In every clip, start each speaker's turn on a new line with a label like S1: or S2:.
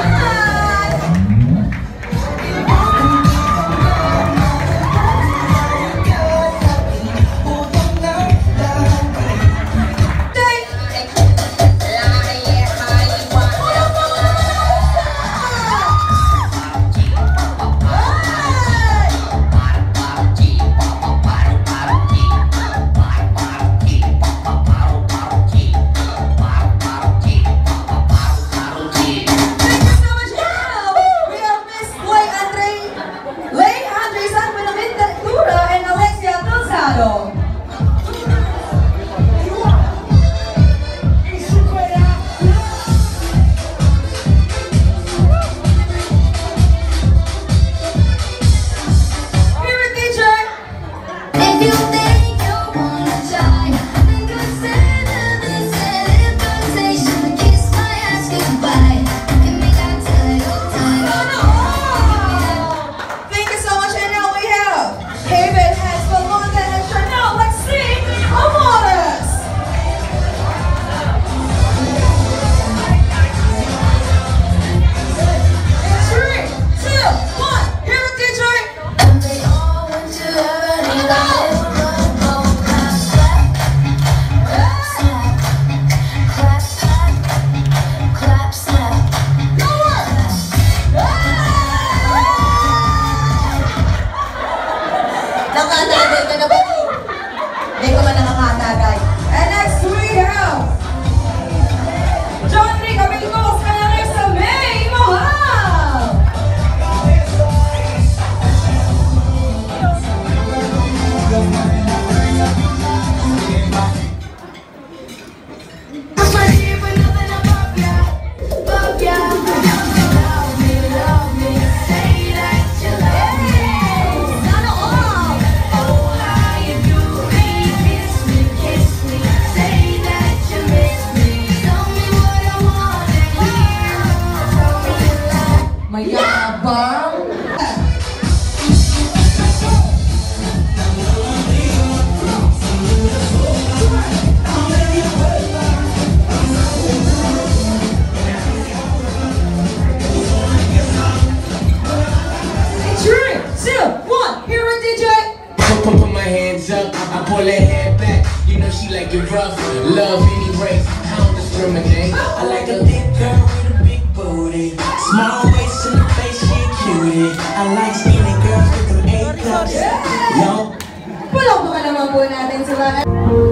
S1: pull that head back. You know she like it rough. Love any race, I don't discriminate. I like a thick girl with a big booty, small waist in the face, she a cutie. I like skinny girls with them A-cups. No.
S2: Pulong pa naman po natin sa mga...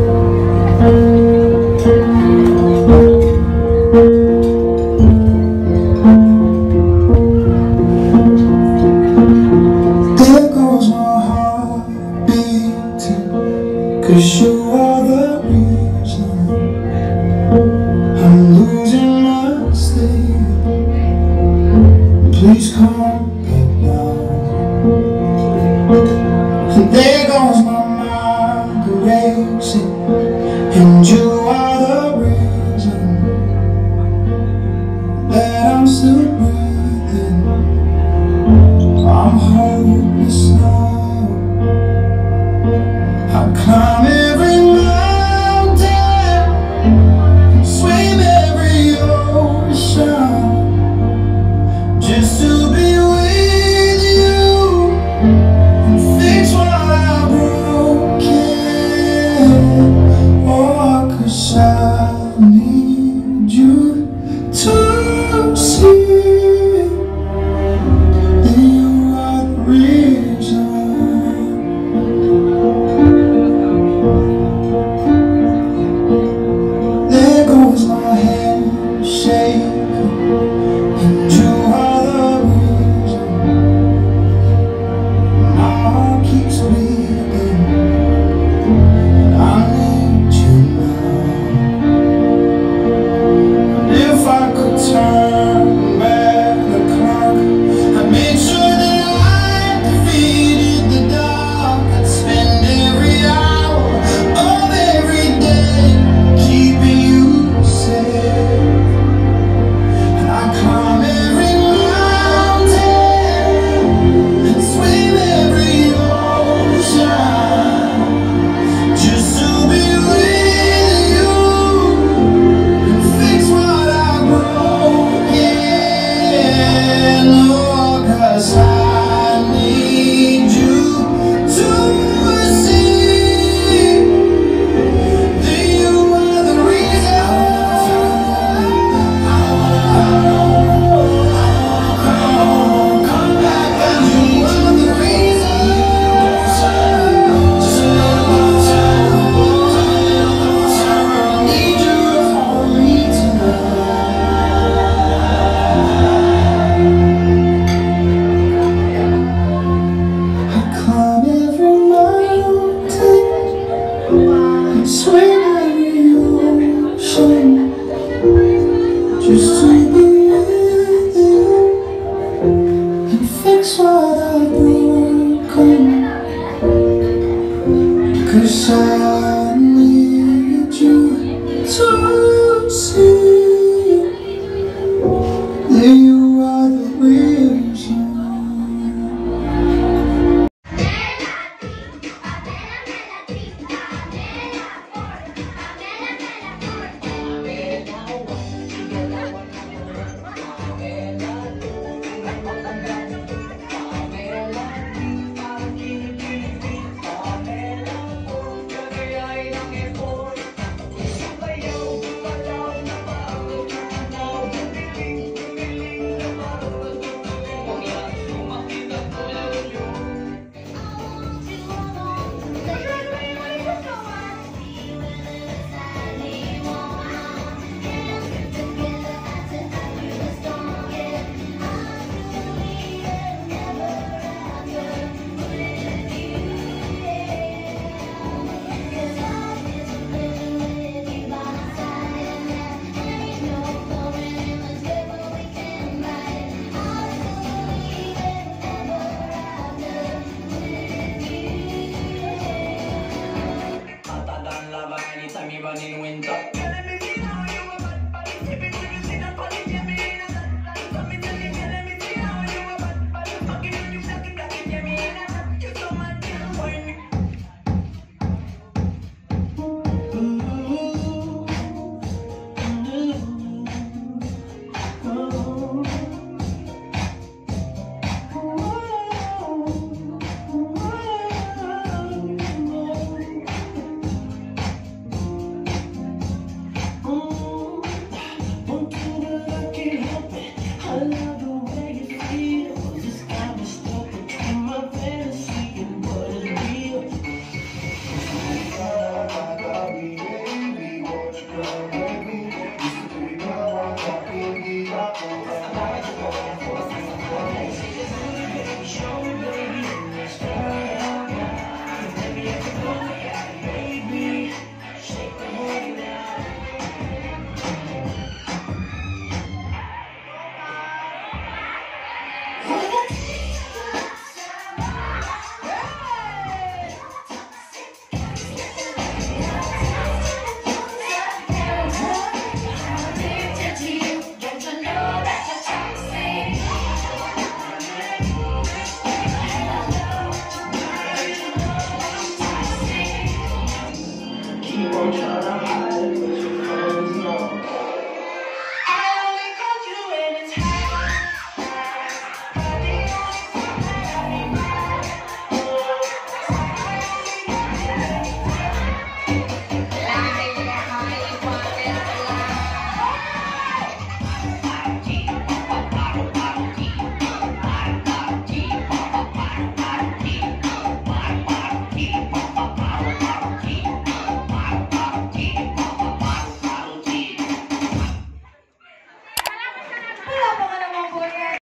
S3: Cause you are the reason I'm losing my sleep. Please come back now. And there goes my mind racing, and you are the reason that I'm still breathing. I'm hopeless now. I climb every mountain, swim every ocean, just to be 'cause I need you to see that you are the reason. Come back, you are the reason. Just a little time, I need you to hold me tonight. I climb every mountain, swim every ocean, just to be with you and fix what I've broken. 'Cause I need you to see that you are the reason.
S1: Anytime you run in winter.